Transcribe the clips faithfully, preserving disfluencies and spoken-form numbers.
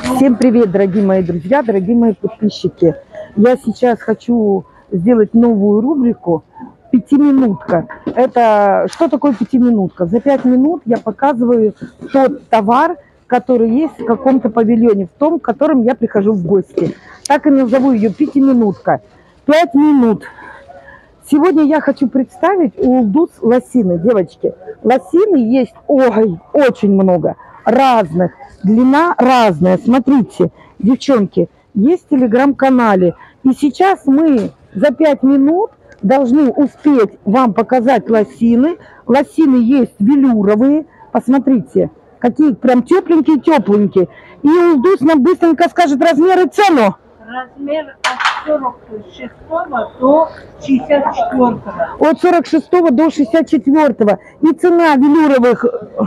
Всем привет, дорогие мои друзья, дорогие мои подписчики. Я сейчас хочу сделать новую рубрику «Пятиминутка». Это что такое пятиминутка? За пять минут я показываю тот товар, который есть в каком-то павильоне, в том, в котором я прихожу в гости. Так и назову ее «Пятиминутка». Пять минут. Сегодня я хочу представить улдус лосины. Девочки, лосины есть ой, очень много, разных. Длина разная. Смотрите, девчонки, есть в телеграм-канале. И сейчас мы за пять минут должны успеть вам показать лосины. Лосины есть велюровые. Посмотрите, какие прям тепленькие-тепленькие. И улдус нам быстренько скажет размер и цену. Размер от сорок шестого до шестьдесят четвёртого. От сорок шестого до шестьдесят четвёртого. И цена велюровых...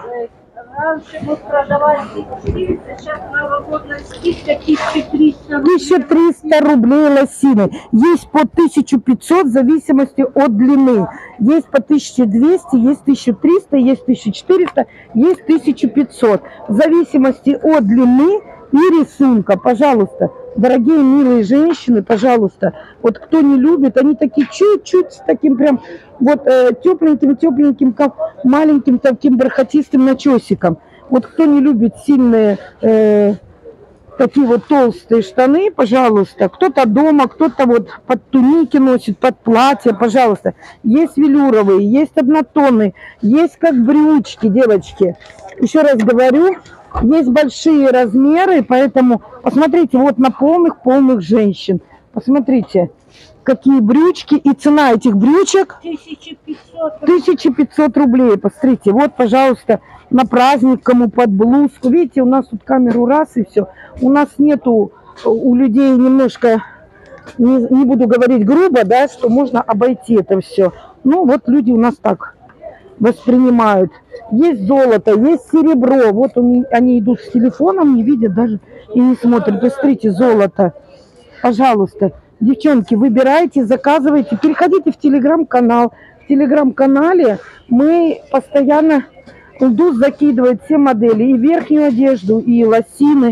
Раньше мы продавали четыреста, сейчас новогодная скидка тысяча триста. тысяча триста рублей лосины. Есть по тысяча пятьсот в зависимости от длины. Есть по тысяча двести, есть тысяча триста, есть тысяча четыреста, есть тысяча пятьсот. В зависимости от длины и рисунка. Пожалуйста, дорогие милые женщины, пожалуйста. Вот кто не любит, они такие чуть-чуть с таким прям вот э, тепленьким-тепленьким, как маленьким таким бархатистым начесиком. Вот кто не любит сильные э, такие вот толстые штаны, пожалуйста. Кто-то дома, кто-то вот под туники носит, под платье, пожалуйста. Есть велюровые, есть однотонные, есть как брючки, девочки. Еще раз говорю, есть большие размеры, поэтому посмотрите вот на полных-полных женщин. Посмотрите, какие брючки. И цена этих брючек тысяча пятьсот. тысяча пятьсот рублей. Посмотрите, вот, пожалуйста, на праздник кому под блузку. Видите, у нас тут камеру раз и все. У нас нету у людей немножко, не, не буду говорить грубо, да, что можно обойти это все. Ну, вот люди у нас так воспринимают. Есть золото, есть серебро. Вот они, они идут с телефоном, не видят даже и не смотрят. Посмотрите, золото. Пожалуйста, девчонки, выбирайте, заказывайте. Переходите в телеграм-канал. В телеграм-канале мы постоянно улдус закидывает все модели. И верхнюю одежду, и лосины,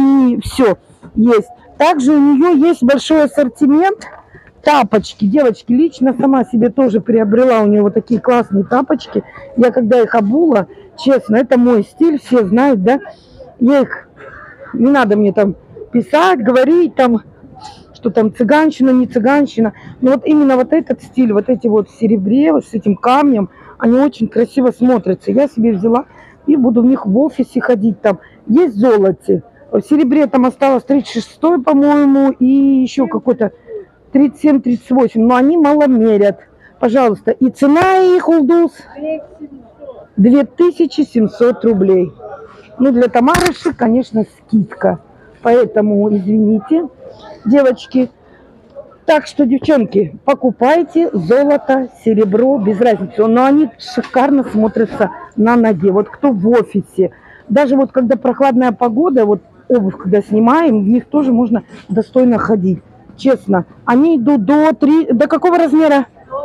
и все есть. Также у нее есть большой ассортимент. Тапочки, девочки, лично сама себе тоже приобрела у нее вот такие классные тапочки. Я когда их обула, честно, это мой стиль, все знают, да. Я их, не надо мне там писать, говорить там, что там цыганщина, не цыганщина. Но вот именно вот этот стиль, вот эти вот в серебре, вот с этим камнем, они очень красиво смотрятся. Я себе взяла и буду в них в офисе ходить там. Есть золоте. В серебре там осталось тридцать шестой, по-моему, и еще какой-то тридцать семь тридцать восемь, но они мало мерят. Пожалуйста. И цена их, улдус, две тысячи семьсот рублей. Ну, для Тамарыши, конечно, скидка. Поэтому, извините, девочки. Так что, девчонки, покупайте золото, серебро, без разницы. Но они шикарно смотрятся на ноге. Вот кто в офисе. Даже вот когда прохладная погода, вот обувь, когда снимаем, в них тоже можно достойно ходить. Честно, они идут до, три, до какого размера?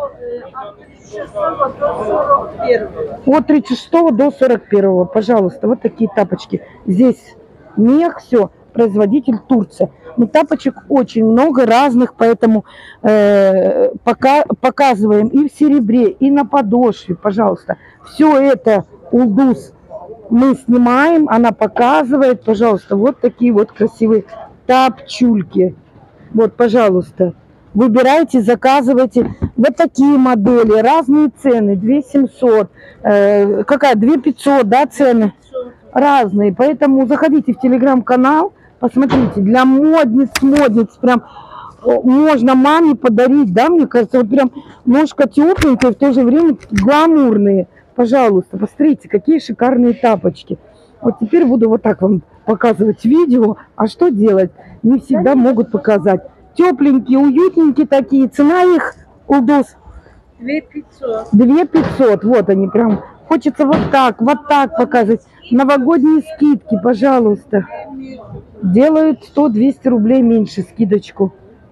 От тридцать шестого до сорок первого. Пожалуйста, вот такие тапочки. Здесь мех, все, производитель Турция. Но тапочек очень много разных, поэтому э, пока, показываем и в серебре, и на подошве, пожалуйста. Все это улдус мы снимаем, она показывает, пожалуйста, вот такие вот красивые тапчульки. Вот, пожалуйста, выбирайте, заказывайте. Вот такие модели, разные цены, две тысячи семьсот, э, какая, две тысячи пятьсот, да, цены? Разные, поэтому заходите в телеграм-канал, посмотрите, для модниц, модниц, прям можно маме подарить, да, мне кажется, вот прям ножка тепленькая, в то же время гламурные. Пожалуйста, посмотрите, какие шикарные тапочки. Вот теперь буду вот так вам показывать видео. А что делать? Не всегда могут показать. Тепленькие, уютненькие такие. Цена их, улдус? две тысячи пятьсот. две тысячи пятьсот. Вот они прям. Хочется вот так, вот так показывать. Новогодние скидки, пожалуйста. Делают сто-двести рублей меньше скидочку.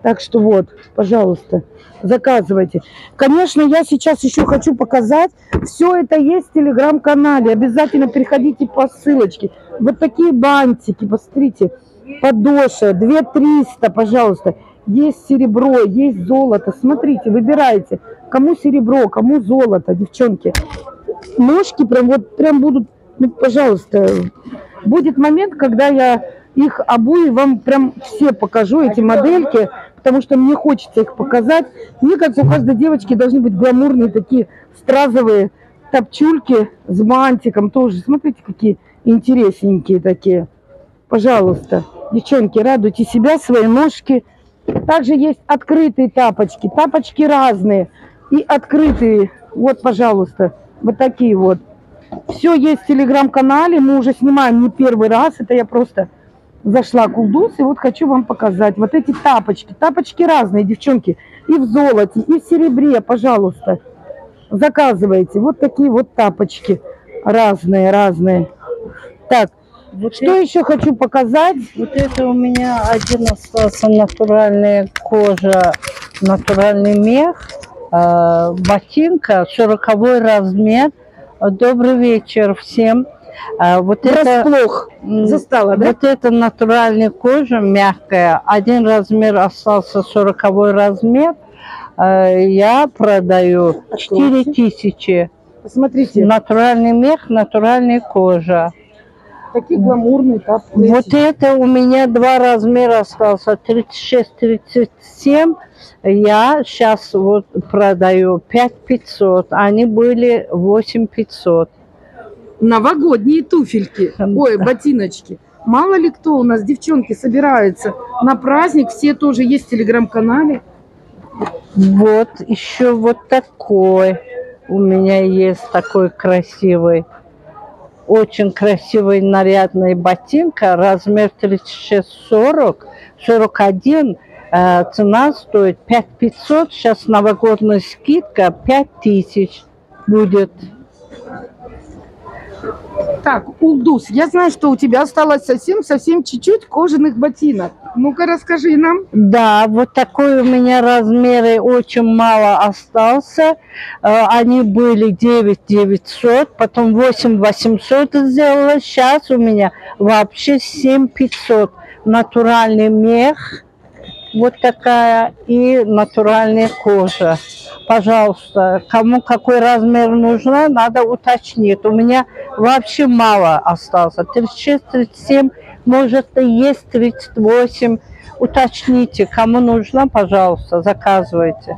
Так что вот, пожалуйста, заказывайте. Конечно, я сейчас еще хочу показать. Все это есть в телеграм-канале. Обязательно переходите по ссылочке. Вот такие бантики, посмотрите. Подошва, две триста, пожалуйста. Есть серебро, есть золото. Смотрите, выбирайте. Кому серебро, кому золото, девчонки. Ножки прям вот прям будут, ну, пожалуйста. Будет момент, когда я их обуи вам прям все покажу, эти модельки, потому что мне хочется их показать. Мне кажется, у каждой девочки должны быть гламурные такие стразовые топчульки с бантиком тоже. Смотрите, какие интересненькие такие. Пожалуйста, девчонки, радуйте себя, свои ножки. Также есть открытые тапочки, тапочки разные и открытые. Вот, пожалуйста, вот такие вот. Все есть в телеграм-канале, мы уже снимаем не первый раз, это я просто зашла к Улдус, и вот хочу вам показать. Вот эти тапочки, тапочки разные, девчонки, и в золоте, и в серебре, пожалуйста, заказывайте. Вот такие вот тапочки, разные, разные. Так, вот что это... еще хочу показать? Вот это у меня один остался, натуральная кожа, натуральный мех, э, ботинка, сороковой размер. Добрый вечер всем. Вот Врасплох это застала, да? Вот это натуральная кожа, мягкая. Один размер остался, сороковой размер. Я продаю четыре тысячи. Посмотрите. Натуральный мех, натуральная кожа. Такие гламурные тапки. Вот это у меня два размера остался, тридцать шесть тридцать семь. Я сейчас вот продаю пять пятьсот, они были восемь пятьсот. Новогодние туфельки, ой, ботиночки. Мало ли кто у нас, девчонки, собираются на праздник, все тоже есть в телеграм-канале. Вот, еще вот такой у меня есть, такой красивый. Очень красивый нарядный ботинка, размер тридцать шесть сорок, сорок один. Цена стоит пять пятьсот, сейчас новогодняя скидка пять тысяч будет. Так, Улдус, я знаю, что у тебя осталось совсем-совсем чуть-чуть кожаных ботинок. Ну-ка, расскажи нам. Да, вот такой у меня размеры очень мало остался. Они были девять девятьсот, потом восемь восемьсот сделала. Сейчас у меня вообще семь пятьсот. Натуральный мех. Вот такая и натуральная кожа. Пожалуйста, кому какой размер нужно, надо уточнить. У меня вообще мало осталось. тридцать шесть тридцать семь, может и есть тридцать восемь. Уточните, кому нужно, пожалуйста, заказывайте.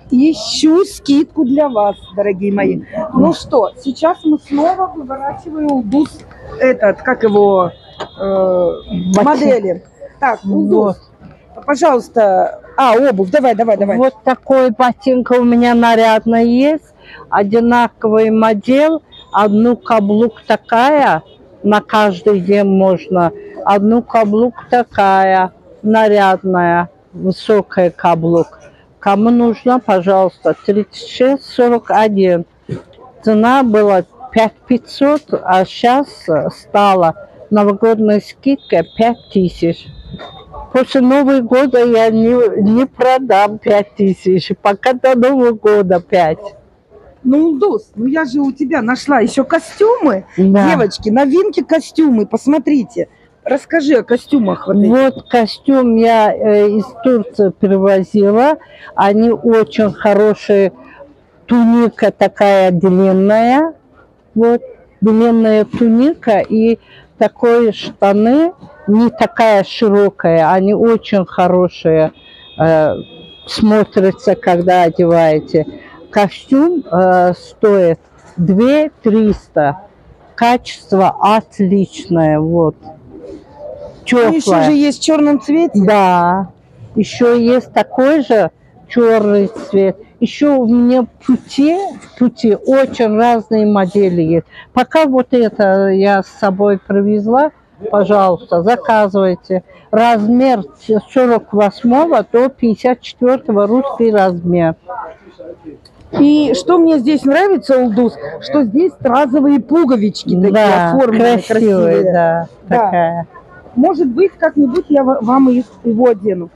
Ищу скидку для вас, дорогие мои. Ну что, сейчас мы снова выворачиваем Улдус, этот, как его, э, модели. Так, Улдус. Вот. Пожалуйста, а, обувь, давай, давай, давай. Вот такой ботинка у меня нарядно есть, одинаковый модель, одну каблук такая, на каждый день можно, одну каблук такая, нарядная, высокая каблук. Кому нужно, пожалуйста, тридцать шесть сорок один. Цена была пять пятьсот, а сейчас стала новогодняя скидка пять тысяч. После Нового года я не, не продам пять тысяч, пока до Нового года пять. Ну, Улдус, ну я же у тебя нашла еще костюмы. Да. Девочки, новинки костюмы, посмотрите. Расскажи о костюмах. Вот, вот костюм я э, из Турции привозила. Они очень хорошие. Туника такая длинная. Вот, длинная туника и такие штаны. Не такая широкая, они очень хорошие, э, смотрятся, когда одеваете. Костюм э, стоит две триста, качество отличное, вот, теплое. Еще же есть в черном цвете? Да, еще есть такой же черный цвет. Еще у меня пути, пути очень разные модели есть. Пока вот это я с собой привезла. Пожалуйста, заказывайте. Размер сорок восьмого до пятьдесят четвёртого русский размер. И что мне здесь нравится, Улдус, что здесь разовые пуговички такие, да, оформленные, красивые, красивые. Да, да. Такая. Может быть, как-нибудь я вам их, его одену.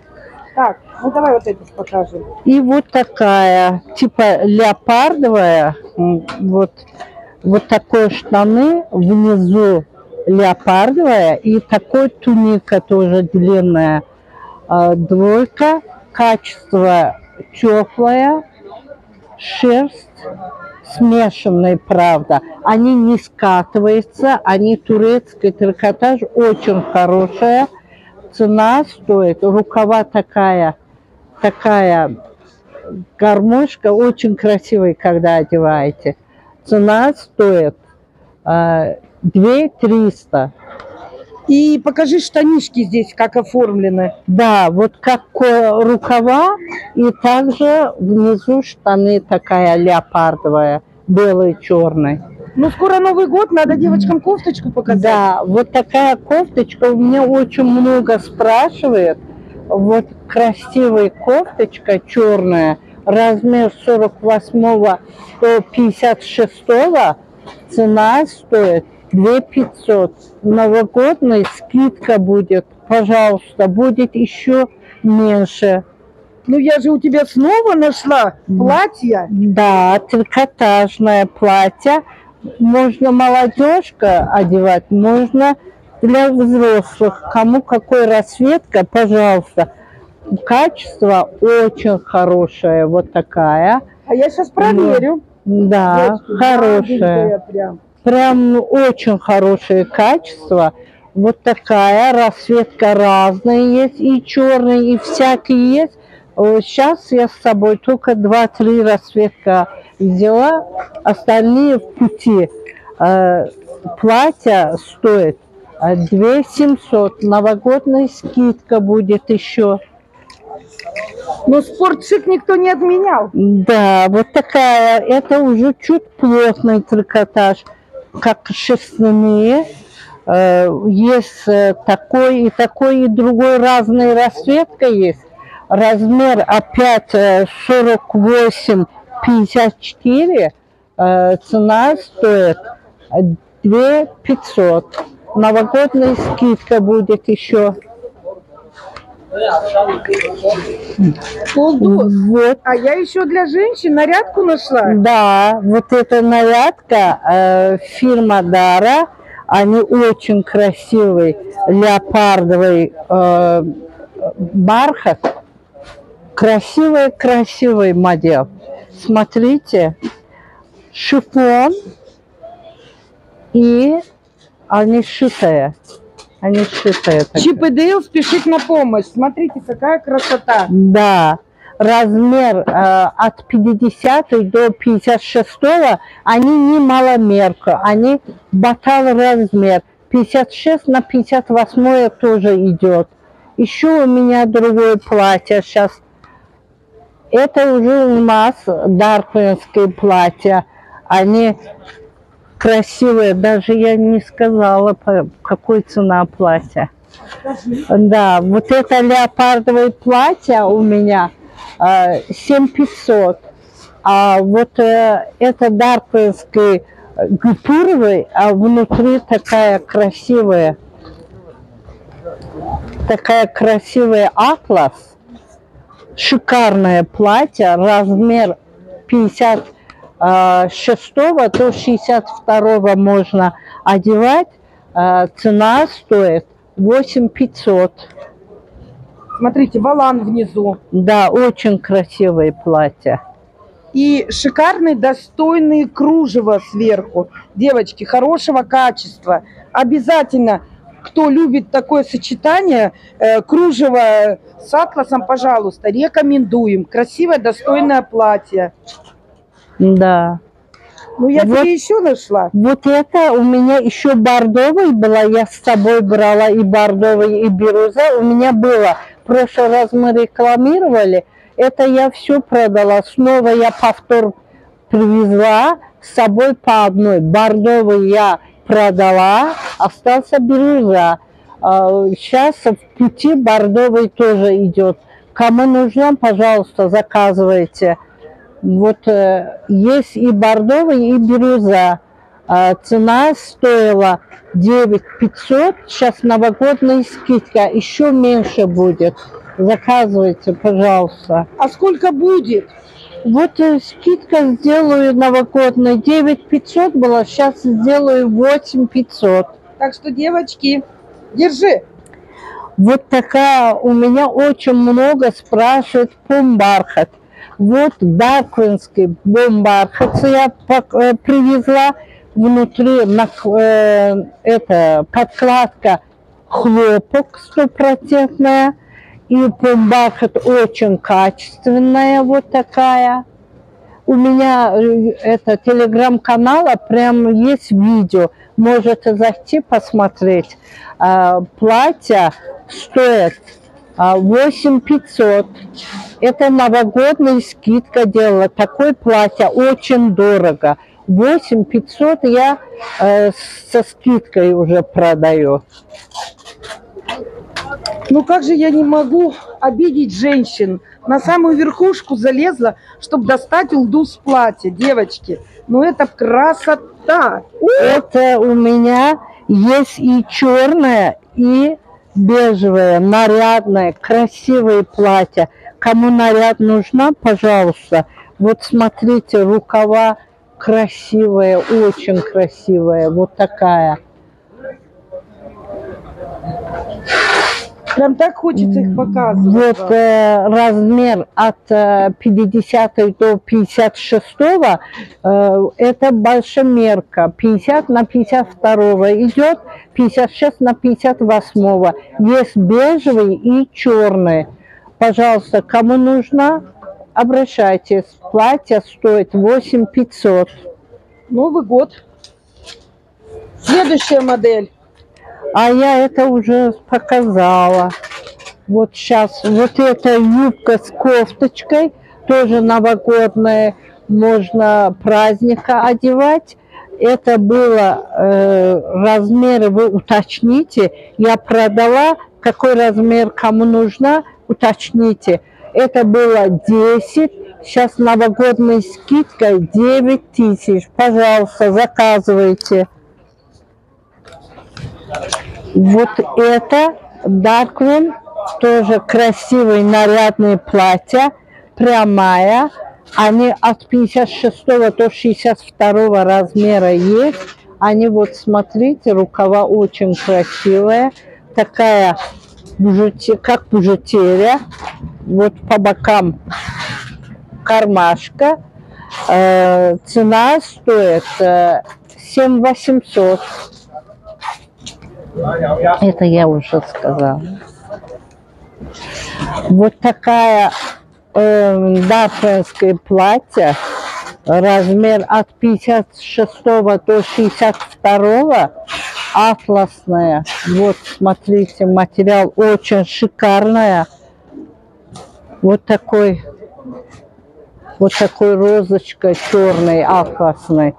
Так, ну давай вот это покажем. И вот такая, типа леопардовая, м, вот, вот такой штаны, внизу леопардовая, и такой туника тоже длинная. А, двойка, качество теплое, шерсть смешанная, правда. Они не скатываются, они турецкий трикотаж, очень хорошая. Цена стоит, рукава такая, такая гармошка, очень красивая, когда одеваете. Цена стоит э, две триста. И покажи штанишки здесь, как оформлены. Да, вот как э, рукава, и также внизу штаны такая леопардовая, белый, черный. Ну, скоро Новый год, надо девочкам кофточку показать. Да, вот такая кофточка, у меня очень много спрашивает. Вот красивая кофточка черная, размер сорок восьмого до пятьдесят шестого, цена стоит две пятьсот. Новогодная скидка будет, пожалуйста, будет еще меньше. Ну, я же у тебя снова нашла платье. Да, трикотажное платье. Можно молодежка одевать, можно для взрослых. Кому какой расцветка, пожалуйста. Качество очень хорошее, вот такая. А я сейчас проверю. Да, Девочки, хорошая. маленькая прям. Прям очень хорошее качество. Вот такая, расцветка разная есть, и черная, и всякие есть. Сейчас я с собой только два-три расцветка взяла, остальные в пути. Платье стоит две семьсот, новогодная скидка будет еще. Но спортшик никто не отменял. Да, вот такая, это уже чуть плотный трикотаж, как шерстяные. Есть такой и такой, и другой, разная расцветка есть. Размер опять сорок восемь пятьдесят четыре, цена стоит две пятьсот. Новогодная скидка будет еще. Полдос. Вот. А я еще для женщин нарядку нашла. Да, вот эта нарядка э, фирма Дара, они очень красивый, леопардовый э, бархат. Красивый-красивый модель. Смотрите, шифон, и они шитые. Они шитые. Чип и Дейл спешит на помощь. Смотрите, какая красота. Да, размер э, от пятидесятого до пятьдесят шестого, они не маломерка, они батал размер. пятьдесят шесть на пятьдесят восемь тоже идет. Еще у меня другое платье сейчас. Это уже у нас дарквинские платья. Они красивые. Даже я не сказала, какой цена платья. Да, вот это леопардовое платье у меня семь пятьсот. А вот это дарквинский гипуровый, а внутри такая красивая. Такая красивая атлас. Шикарное платье, размер пятьдесят шестого до шестьдесят второго можно одевать. Цена стоит восемь пятьсот. Смотрите, волан внизу. Да, очень красивое платье. И шикарные, достойные кружева сверху. Девочки, хорошего качества. Обязательно, кто любит такое сочетание, э, кружево с атласом, пожалуйста, рекомендуем. Красивое, достойное платье. Да. Ну, я Вот. тебе еще нашла. Вот это у меня еще бордовый была, я с собой брала и бордовый, и бирюза. У меня было, в прошлый раз мы рекламировали, это я все продала. Снова я повтор привезла с собой по одной. Бордовый я продала, остался бирюза. Сейчас в пути бордовый тоже идет. Кому нужно, пожалуйста, заказывайте. Вот э, есть и бордовый, и бирюза. Э, цена стоила девять пятьсот. Сейчас новогодная скидка, еще меньше будет. Заказывайте, пожалуйста. А сколько будет? Вот э, скидка сделаю новогодная. девять пятьсот было, сейчас сделаю восемь пятьсот. Так что, девочки, держи. Вот такая у меня очень много спрашивают бомбархат. Вот дарквинский бомбархат я э, привезла. Внутри на, э, это подкладка хлопок стопроцентная. И бомбархат очень качественная, вот такая. У меня это телеграм-канал, прям есть видео. Можете зайти посмотреть. А, платье стоит а, восемь пятьсот. Это новогодная скидка делала. Такое платье очень дорого. восемь пятьсот я э, со скидкой уже продаю. Ну как же я не могу обидеть женщин? На самую верхушку залезла, чтобы достать улду с платья, девочки. Ну это красота! Это у меня есть и черное, и бежевое, нарядное, красивое платье. Кому наряд нужна, пожалуйста. Вот смотрите, рукава красивая, очень красивая, вот такая. Прям так хочется их показывать. Вот э, размер от э, пятидесятого до пятьдесят шестого, э, это большемерка. пятьдесят на пятьдесят два идет, пятьдесят шесть на пятьдесят восемь. Есть бежевый и черный. Пожалуйста, кому нужно, обращайтесь. Платье стоит восемь пятьсот. Новый год. Следующая модель. А я это уже показала. Вот сейчас, вот эта юбка с кофточкой, тоже новогодная, можно праздника одевать. Это было, э, размеры вы уточните. Я продала, какой размер кому нужно, уточните. Это было десять, сейчас новогодная скидка девять тысяч. Пожалуйста, заказывайте. Вот это Darkwing, тоже красивые нарядные платья, прямая. Они от пятьдесят шестого до шестьдесят второго размера есть. Они вот, смотрите, рукава очень красивые. Такая, как бижутерия. Вот по бокам кармашка. Э, цена стоит э, семь восемьсот. Это я уже сказала. Вот такая э, дафренское платье, размер от пятьдесят шестого до шестьдесят второго, атласная. Вот, смотрите, материал очень шикарная. Вот такой, вот такой розочкой черной, атласной.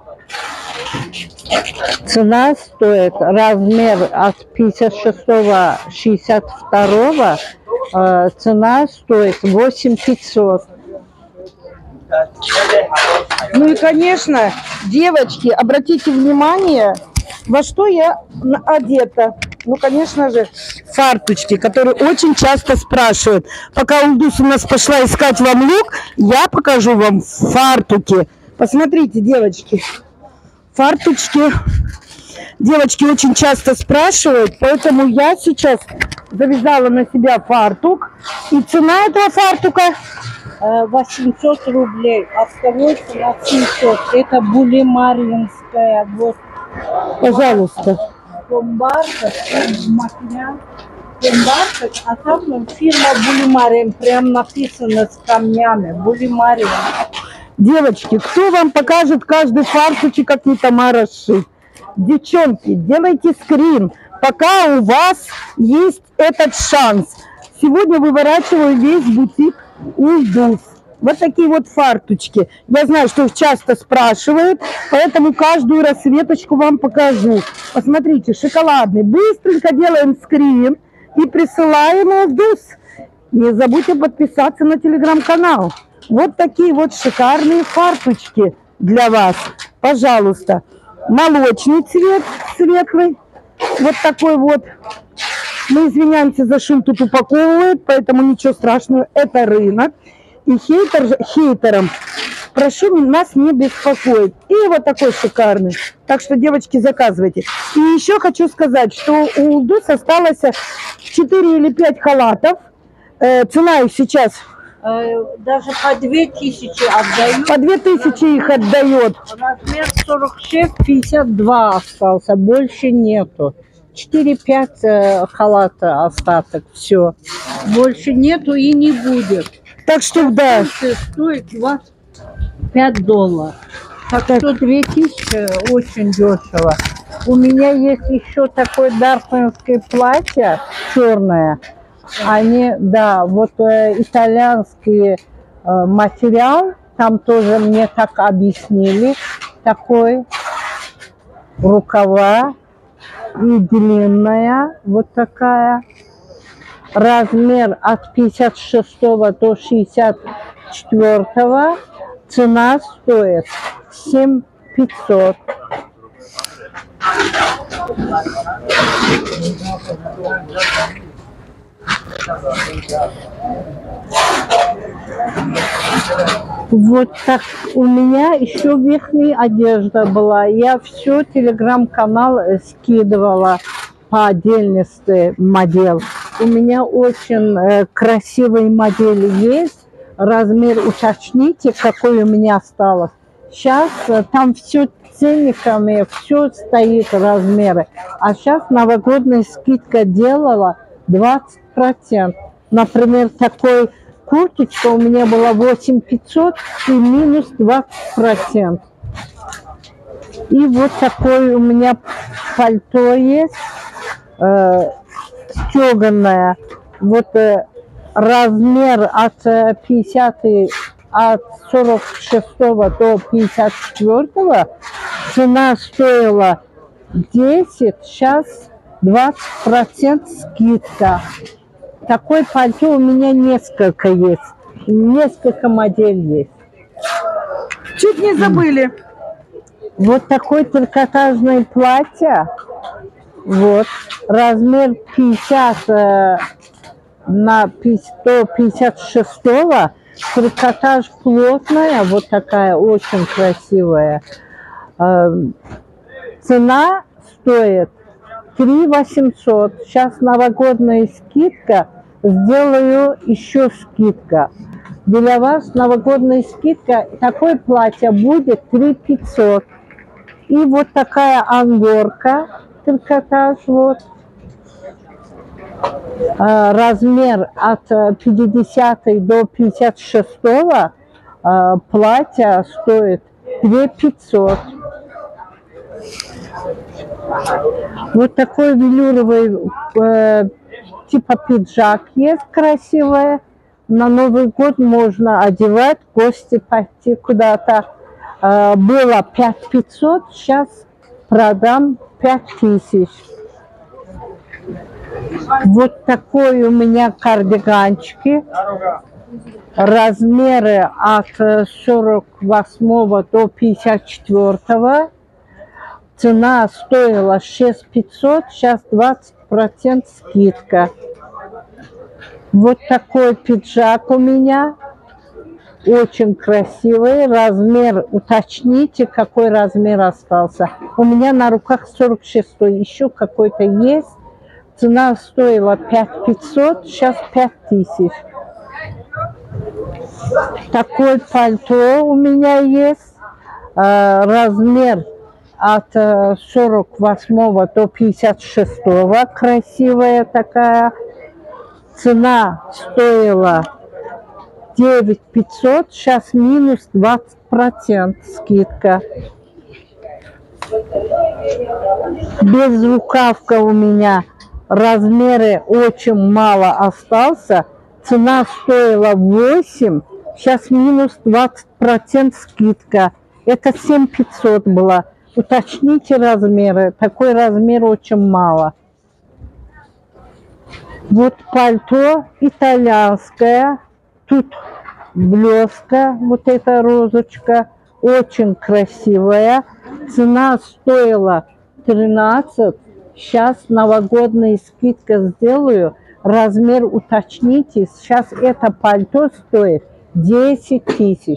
Цена стоит, размер от пятьдесят шестого до шестьдесят второго, э, цена стоит восемь пятьсот. Ну и, конечно, девочки, обратите внимание, во что я одета. Ну, конечно же, фарточки, которые очень часто спрашивают. Пока Улдус у нас пошла искать вам лук, я покажу вам фартуки. Посмотрите, девочки. Фарточки. Девочки очень часто спрашивают, поэтому я сейчас завязала на себя фартук. И цена этого фартука восемьсот рублей, а второй цена семьсот. Это булимаринская. Вот. Пожалуйста. Бомбарка, материал. Бомбарка, а там фирма Булимарин, прям написано с камнями. Булимарин. Девочки, кто вам покажет каждый фартучек, как не Тамара сшит? Девчонки, делайте скрин, пока у вас есть этот шанс. Сегодня выворачиваю весь бутик Улдус. Вот такие вот фартучки. Я знаю, что их часто спрашивают, поэтому каждую рассветочку вам покажу. Посмотрите, шоколадный. Быстренько делаем скрин и присылаем Улдус. Не забудьте подписаться на телеграм-канал. Вот такие вот шикарные фартучки для вас. Пожалуйста. Молочный цвет, светлый. Вот такой вот Мы извиняемся за шум, тут упаковывают, поэтому ничего страшного. Это рынок. И хейтер, хейтерам прошу нас не беспокоить. И вот такой шикарный. Так что, девочки, заказывайте. И еще хочу сказать, что у Улдус осталось четыре или пять халатов. Э, цена их сейчас... Даже по две тысячи отдают. По две тысячи их отдает. Размер сорок шесть. пятьдесят два остался, больше нету. четыре-пять э, халата остаток, все. Больше нету и не будет. Так что, да. Стоит двадцать пять долларов. Так что две тысячи очень дешево. У меня есть еще такое дарфинское платье черное. Они, да, вот э, итальянский э, материал, там тоже мне так объяснили, такой, рукава и длинная, вот такая, размер от пятьдесят шестого до шестьдесят четвёртого, цена стоит семь тысяч пятьсот. Вот так у меня еще верхняя одежда была. Я все телеграм-канал скидывала по отдельности модель. У меня очень э, красивые модели есть. Размер уточните, какой у меня осталось. Сейчас э, там все ценниками, все стоит размеры. А сейчас новогодняя скидка делала двадцать процентов. Например, такой курточка у меня была восемь тысяч пятьсот и минус двадцать процентов. И вот такое у меня пальто есть, э, стеганое. Вот э, размер от пятидесяти, от сорок шестого до пятьдесят четвёртого. Цена стоила десять, сейчас двадцать процентов скидка. Такое пальто у меня несколько есть. Несколько моделей есть. Чуть не забыли. Вот такое трикотажное платье. Вот. Размер пятьдесят э, на сто пятьдесят шестого. Трикотаж плотная. Вот такая очень красивая. Э, цена стоит три тысячи восемьсот. Сейчас новогодняя скидка. Сделаю еще скидка. Для вас новогодняя скидка. Такое платье будет три тысячи пятьсот. И вот такая ангорка. Трикотаж. Вот. Размер от пятидесятой до пятьдесят шестого. Платье стоит две тысячи пятьсот. Вот такой велюровый э, типа пиджак есть красивый. На Новый год можно одевать, в гости пойти куда-то. Э, было пять тысяч пятьсот, сейчас продам пять тысяч. Вот такой у меня кардиганчики. Размеры от сорок восьмого до пятьдесят четвёртого. Цена стоила шесть тысяч пятьсот, сейчас двадцать процентов скидка. Вот такой пиджак у меня. Очень красивый. Размер, уточните, какой размер остался. У меня на руках сорок шестой, еще какой-то есть. Цена стоила пять тысяч пятьсот, сейчас пять тысяч. Такое пальто у меня есть. Размер от сорок восьмого до пятьдесят шестого. Красивая такая. Цена стоила девять тысяч пятьсот, сейчас минус двадцать процентов скидка. Безрукавка у меня. Размеры очень мало остался. Цена стоила восемь, сейчас минус двадцать процентов скидка. Это семь тысяч пятьсот было. Уточните размеры. Такой размер очень мало. Вот пальто итальянское. Тут блеска, вот эта розочка. Очень красивая. Цена стоила тринадцать, Сейчас новогодная скидка сделаю. Размер уточните. Сейчас это пальто стоит десять тысяч.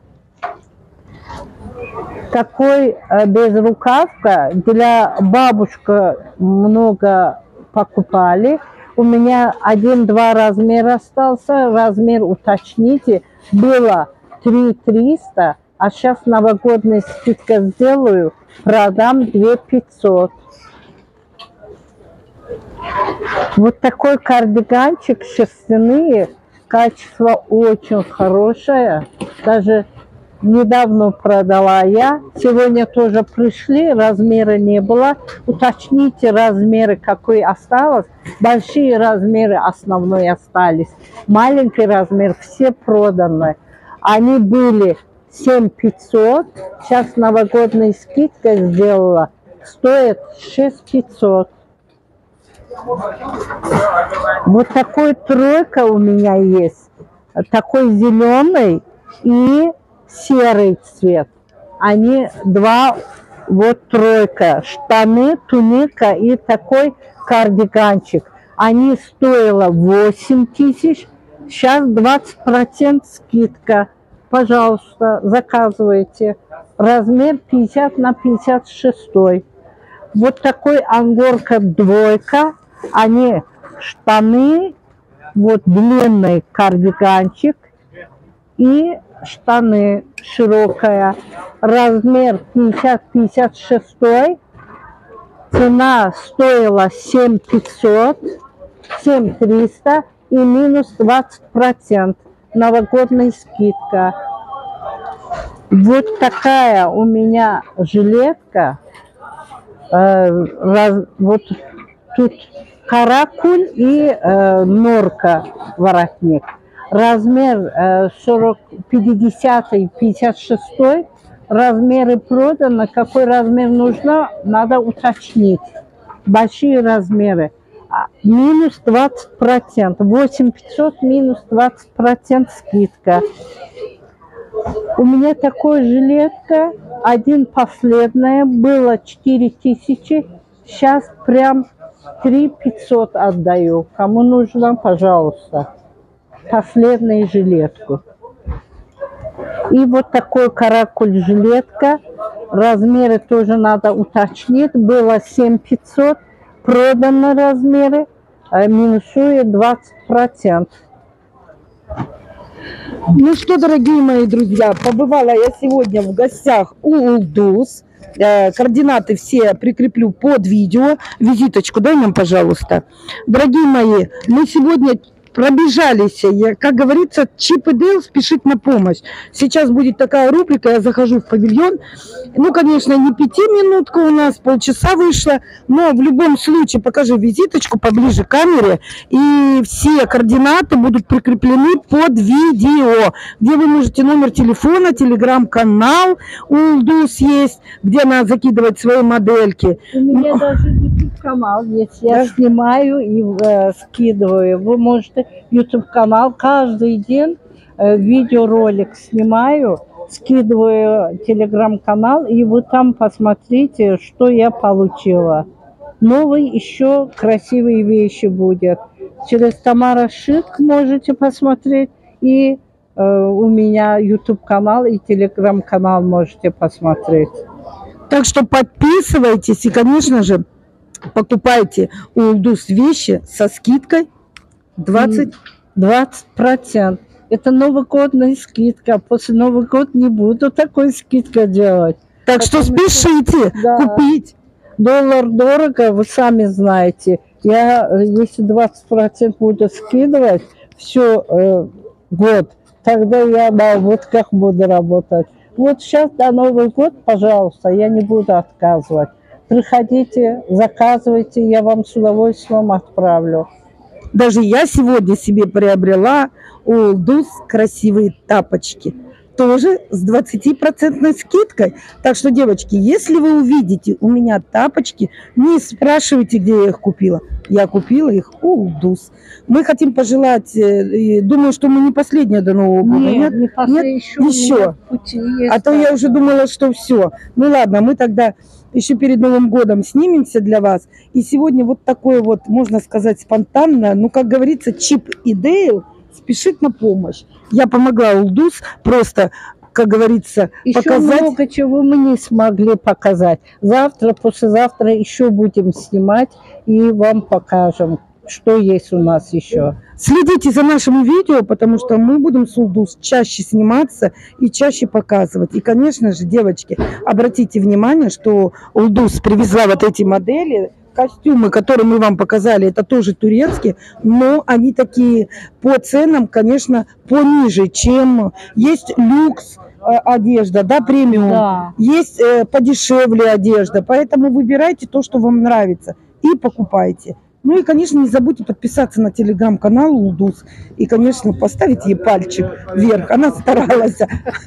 Такой э, безрукавка для бабушка много покупали. У меня один-два размера остался. Размер уточните. Было три триста, а сейчас новогодная скидка сделаю. Продам две пятьсот. Вот такой кардиганчик шерстяные. Качество очень хорошее. Даже недавно продала я. Сегодня тоже пришли, размера не было. Уточните размеры, какой осталось. Большие размеры основной остались. Маленький размер все проданы. Они были семь пятьсот. Сейчас новогодная скидка сделала. Стоит шесть пятьсот. Вот такой тройка у меня есть. Такой зеленый и серый цвет. Они два, вот тройка. Штаны, туника и такой кардиганчик. Они стоило восемь тысяч. Сейчас двадцать процентов скидка. Пожалуйста, заказывайте. Размер пятьдесят на пятьдесят шесть. Вот такой ангорка двойка. Они штаны, вот длинный кардиганчик и штаны широкая. Размер пятьдесят на пятьдесят шесть. Цена стоила семь пятьсот, семь триста и минус двадцать процентов. Новогодная скидка. Вот такая у меня жилетка. Э, раз, вот тут каракуль и э, норка воротник. Размер э, сорок, пятьдесят и пятьдесят шесть. Размеры проданы. Какой размер нужно, надо уточнить. Большие размеры. Минус двадцать процентов. восемь пятьсот минус двадцать процентов скидка. У меня такая жилетка. Один последняя. Было четыре тысячи. Сейчас прям три пятьсот отдаю. Кому нужно, пожалуйста. Последнюю жилетку. И вот такой каракуль жилетка. Размеры тоже надо уточнить. Было семь пятьсот. Проданы размеры. Минусует двадцать процентов. Ну что, дорогие мои друзья, побывала я сегодня в гостях у Улдус. Координаты все прикреплю под видео. Визиточку дай нам, пожалуйста. Дорогие мои, мы сегодня пробежались, я, как говорится, Чип и Дейл спешит на помощь. Сейчас будет такая рубрика, я захожу в павильон. Ну, конечно, не пятиминутка у нас, полчаса вышло, но в любом случае покажи визиточку поближе к камере, и все координаты будут прикреплены под видео, где вы можете номер телефона, телеграм-канал у Улдус есть, где надо закидывать свои модельки. У меня даже YouTube-канал есть, я да? снимаю и э, скидываю. Вы можете YouTube-канал каждый день, э, видеоролик снимаю, скидываю телеграм-канал, и вы там посмотрите, что я получила. Новые еще красивые вещи будет. Через Тамара Шик можете посмотреть, и э, у меня YouTube-канал и телеграм-канал можете посмотреть. Так что подписывайтесь и, конечно же, покупайте у Улдус вещи со скидкой двадцать процентов. Это новогодная скидка. После Нового года не буду такой скидки делать. Так что спешите да, купить. Доллар дорого, вы сами знаете. Я, если двадцать процентов буду скидывать все э, год, тогда я на водках буду работать. Вот сейчас до Нового года, пожалуйста, я не буду отказывать. Приходите, заказывайте, я вам с удовольствием отправлю. Даже я сегодня себе приобрела у Улдус красивые тапочки. тоже с двадцатипроцентной скидкой. Так что, девочки, если вы увидите у меня тапочки, не спрашивайте, где я их купила. Я купила их у Улдус. Мы хотим пожелать, э, думаю, что мы не последние до Нового года. Нет, Нет, не пос- нет, еще, у еще. меня в пути есть А то я так. уже думала, что все. Ну ладно, мы тогда еще перед Новым годом снимемся для вас. И сегодня вот такое вот, можно сказать, спонтанно, ну, как говорится, Чип и Дейл спешит на помощь. Я помогла Улдус просто, как говорится, Еще показать. много чего мы не смогли показать. Завтра, послезавтра еще будем снимать и вам покажем, что есть у нас еще. Следите за нашим видео, потому что мы будем с Улдус чаще сниматься и чаще показывать. И, конечно же, девочки, обратите внимание, что Улдус привезла вот эти модели. Костюмы, которые мы вам показали, это тоже турецкие, но они такие по ценам, конечно, пониже, чем есть люкс э, одежда, да, премиум, Да. есть э, подешевле одежда, поэтому выбирайте то, что вам нравится и покупайте. Ну и, конечно, не забудьте подписаться на телеграм-канал Улдус и, конечно, поставить ей пальчик вверх. Она старалась,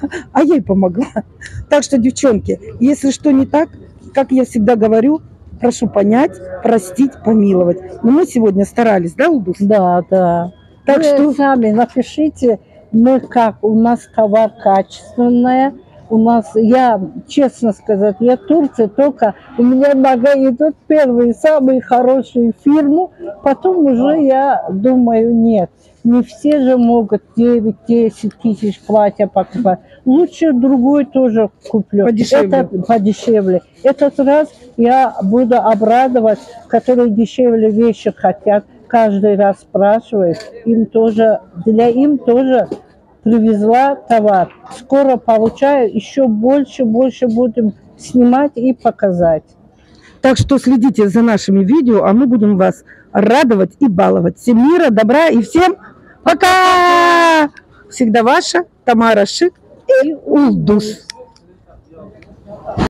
а я ей помогла. Так что, девчонки, если что не так, как я всегда говорю, прошу понять, простить, помиловать. Но мы сегодня старались, да, Улдус? Да, да. Так Вы что- сами напишите, мы как, у нас товар качественный, у нас, я, честно сказать, я Турция, только у меня нога идут первые, самые хорошие фирмы, потом уже я думаю, нет, не все же могут девять-десять тысяч платья покупать. Лучше другой тоже куплю. Подешевле. Это подешевле. Этот раз я буду обрадовать, которые дешевле вещи хотят. Каждый раз спрашивают. Им тоже, для им тоже привезла товар. Скоро получаю, еще больше, больше будем снимать и показать. Так что следите за нашими видео, а мы будем вас радовать и баловать. Всем мира, добра и всем пока! Всегда ваша Тамара Шик и Улдус.